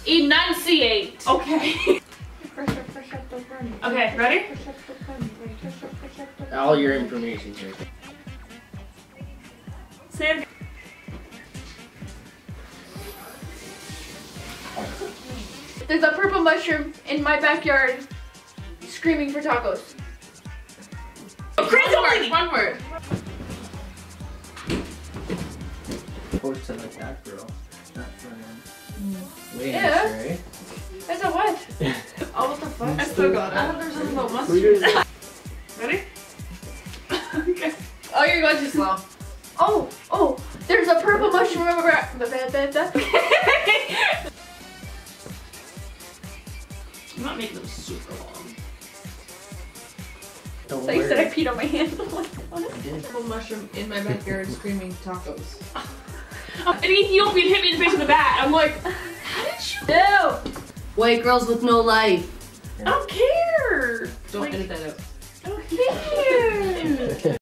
Enunciate. Okay. Okay, ready? All your information here. Say it again. There's a purple mushroom in my backyard screaming for tacos. Crazy lady. One word. Supposed to like that girl. Not for him. Wait, Yeah. right? That's a what? Oh, what the fuck? I still got I it. thought there was something about mustard. Ready? Okay. Oh, you're going too slow. Oh, there's a purple mushroom in my I'm not making them super long. Don't So you said I worry. peed on my hand. I'm like, what? I did. Purple mushroom in my backyard screaming tacos. An Ethiopian hit me in the face with a bat. I'm like, how did you? No! White girls with no life. I don't care. Don't Like, edit that out. I don't care.